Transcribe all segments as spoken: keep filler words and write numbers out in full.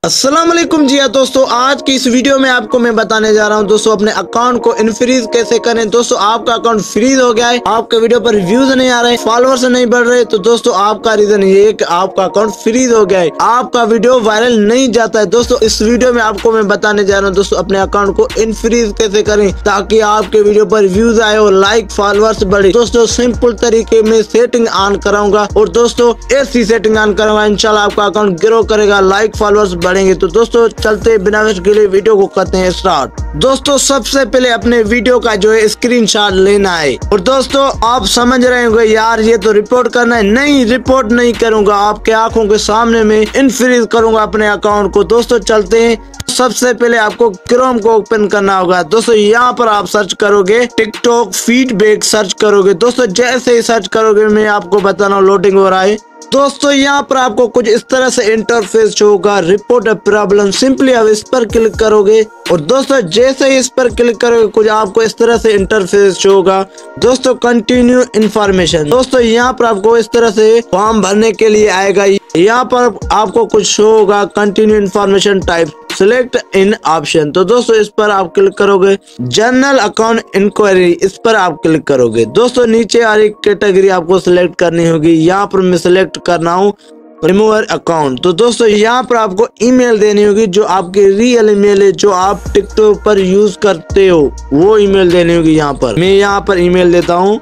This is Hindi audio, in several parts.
अस्सलाम वालेकुम जी दोस्तों, आज की इस वीडियो में आपको मैं बताने जा रहा हूं दोस्तों अपने अकाउंट को इनफ्रीज कैसे करें। दोस्तों आपका अकाउंट फ्रीज हो गया है, आपके वीडियो पर व्यूज नहीं आ रहे, फॉलोअर्स नहीं बढ़ रहे, तो दोस्तों आपका रीजन ये है कि आपका अकाउंट फ्रीज हो गया है, आपका वीडियो वायरल नहीं जाता है। दोस्तों इस वीडियो में आपको मैं बताने जा रहा हूँ दोस्तों अपने अकाउंट को इनफ्रीज कैसे करें ताकि आपके वीडियो पर व्यूज आए और लाइक फॉलोअर्स बढ़े। दोस्तों सिंपल तरीके में सेटिंग ऑन कराऊंगा और दोस्तों ऐसी सेटिंग ऑन कराऊंगा, इंशाल्लाह आपका अकाउंट ग्रो करेगा, लाइक फॉलोअर्स बढ़ेंगे। तो दोस्तों चलते बिना वेस्ट के लिए वीडियो को करते हैं स्टार्ट। दोस्तों सबसे पहले अपने वीडियो का जो है स्क्रीनशॉट लेना है और दोस्तों आप समझ रहे होंगे यार ये तो रिपोर्ट करना है, नहीं रिपोर्ट नहीं करूंगा, आपके आंखों के सामने में इनफ्रीज करूंगा अपने अकाउंट को। दोस्तों चलते हैं, सबसे पहले आपको क्रोम को ओपन करना होगा। दोस्तों यहाँ पर आप सर्च करोगे टिकटॉक फीडबैक सर्च करोगे। दोस्तों जैसे ही सर्च करोगे मैं आपको बता रहा हूँ लोडिंग हो रहा है। दोस्तों यहाँ पर आपको कुछ इस तरह से इंटरफेस होगा, रिपोर्ट अ प्रॉब्लम, सिंपली आप इस पर क्लिक करोगे और दोस्तों जैसे ही इस पर क्लिक करोगे कुछ आपको इस तरह से इंटरफेस होगा। दोस्तों कंटिन्यू इंफॉर्मेशन, दोस्तों यहाँ पर आपको इस तरह से फॉर्म भरने के लिए आएगा, यहाँ पर आपको कुछ शो होगा continue information type select in option. तो दोस्तों इस पर आप क्लिक करोगे, जनरल अकाउंट इंक्वायरी इस पर आप क्लिक करोगे। दोस्तों नीचे आ रही कैटेगरी आपको सिलेक्ट करनी होगी, यहाँ पर मैं सिलेक्ट करना हूँ रिमूवर अकाउंट। तो दोस्तों यहाँ पर आपको ईमेल देनी होगी जो आपकी रियल ईमेल है, जो आप टिकटॉक पर यूज करते हो वो ईमेल देनी होगी। यहाँ पर मैं यहाँ पर ईमेल देता हूँ।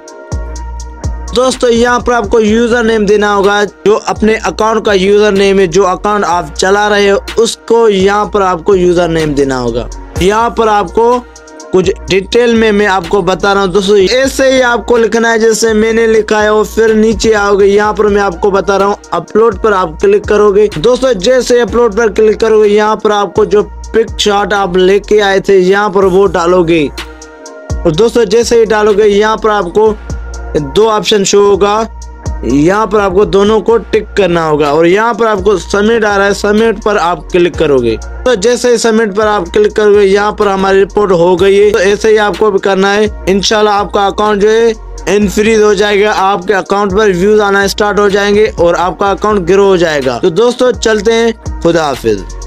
दोस्तों यहाँ पर आपको यूजर नेम देना होगा, जो अपने अकाउंट का यूजर नेम है, जो अकाउंट आप चला रहे हो उसको यहाँ पर आपको यूजर नेम देना होगा। यहाँ पर आपको कुछ डिटेल में मैं आपको बता रहा हूँ। दोस्तों ऐसे ही आपको लिखना है जैसे मैंने लिखा है और फिर नीचे आओगे, यहाँ पर मैं आपको बता रहा हूँ अपलोड पर आप क्लिक करोगे। दोस्तों जैसे अपलोड पर क्लिक करोगे यहाँ पर आपको जो पिक शॉट आप लेके आए थे यहाँ पर वो डालोगे और दोस्तों जैसे ही डालोगे यहाँ पर आपको दो ऑप्शन शो होगा, यहाँ पर आपको दोनों को टिक करना होगा और यहाँ पर आपको सबमिट आ रहा है, सबमिट पर आप क्लिक करोगे। तो जैसे ही सबमिट पर आप क्लिक करोगे यहाँ पर हमारी रिपोर्ट हो गई है। तो ऐसे ही आपको भी करना है, इंशाल्लाह आपका अकाउंट जो है इनफ्रीज हो जाएगा, आपके अकाउंट पर व्यूज आना स्टार्ट हो जाएंगे और आपका अकाउंट ग्रो हो जाएगा। तो दोस्तों चलते हैं, खुदा हाफिज।